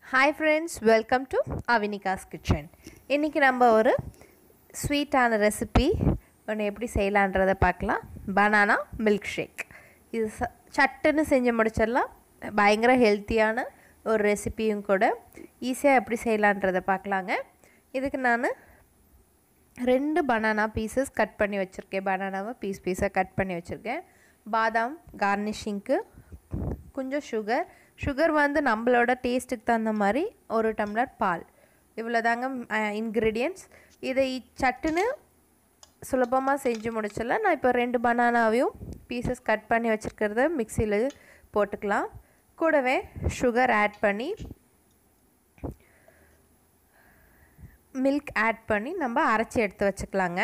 Hi friends, welcome to Avinika's Kitchen. இன்னைக்கு நம்ம ஒரு ஸ்வீட்டான ரெசிபி ஒன்று எப்படி செய்யலான்றதை பார்க்கலாம். Banana milk shake. இது சட்டுன்னு செஞ்சு முடிச்சிடலாம். பயங்கர ஹெல்த்தியான ஒரு ரெசிபியும் கூட. ஈஸியாக எப்படி செய்யலான்றதை பார்க்கலாங்க. இதுக்கு நான் 2 பனானா பீசஸ் கட் பண்ணி வச்சுருக்கேன். பனானாவை பீஸாக கட் பண்ணி வச்சுருக்கேன். பாதாம் கார்னிஷிங்க்கு, கொஞ்சம் சுகர் வந்து நம்மளோட டேஸ்ட்டுக்கு தகுந்த மாதிரி 1 டம்ளர் பால். இவ்வளோ தாங்க இன்க்ரீடியன்ட்ஸ். இதை சட்டுன்னு சுலபமாக செஞ்சு முடிச்சிடலாம். நான் இப்போ 2 பனானாவையும் பீசஸ் கட் பண்ணி வச்சுருக்கிறத மிக்சியில் போட்டுக்கலாம். கூடவே சுகர் ஆட் பண்ணி மில்க் ஆட் பண்ணி நம்ம அரைச்சி எடுத்து வச்சுக்கலாங்க.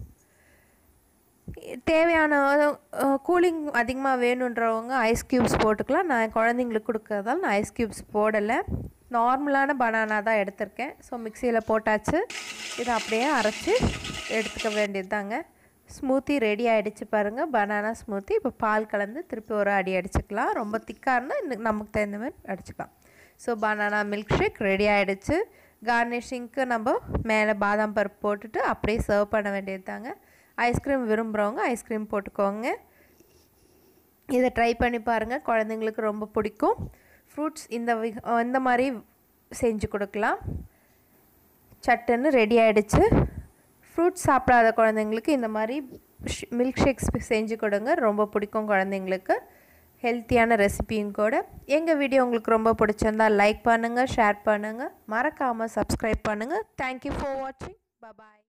தேவையான கூலிங் அதிகமாக வேணுன்றவங்க ஐஸ் க்யூப்ஸ் போட்டுக்கலாம். நான் குழந்தைங்களுக்கு கொடுக்கறதால நான் ஐஸ் க்யூப்ஸ் போடலை. நார்மலான பனானா தான் எடுத்திருக்கேன். ஸோ மிக்சியில் போட்டாச்சு. இதை அப்படியே அரைச்சி எடுத்துக்க வேண்டியது தாங்க. ஸ்மூத்தி ரெடி ஆகிடுச்சு பாருங்கள், பனானா ஸ்மூத்தி. இப்போ பால் கலந்து திருப்பி ஒரு அடி அடிச்சுக்கலாம். ரொம்ப திக்காருன்னா நமக்கு தகுந்த மாதிரி அடிச்சுக்கலாம். So banana milk shake ready ஆகிடுச்சு. கார்னிஷிங்க்கு நம்ம மேலே பாதாம் பருப்பு போட்டுட்டு அப்படியே சர்வ் பண்ண வேண்டியது தாங்க. ஐஸ்கிரீம் விரும்புகிறவங்க ஐஸ்கிரீம் போட்டுக்கோங்க. இதை ட்ரை பண்ணி பாருங்கள், குழந்தைங்களுக்கு ரொம்ப பிடிக்கும். ஃப்ரூட்ஸ் இந்த மாதிரி செஞ்சு கொடுக்கலாம். சட்டுன்னு ரெடி ஆகிடுச்சு. ஃப்ரூட்ஸ் சாப்பிடாத குழந்தைங்களுக்கு இந்த மாதிரி மில்க் ஷேக்ஸ் செஞ்சு கொடுங்க, ரொம்ப பிடிக்கும் குழந்தைங்களுக்கு. ஹெல்த்தியான ரெசிபியும் கூட. எங்கள் வீடியோ உங்களுக்கு ரொம்ப பிடிச்சிருந்தால் லைக் பண்ணுங்கள், ஷேர் பண்ணுங்கள், மறக்காமல் சப்ஸ்கிரைப் பண்ணுங்கள். தேங்க்யூ ஃபார் வாட்சிங். பாய்.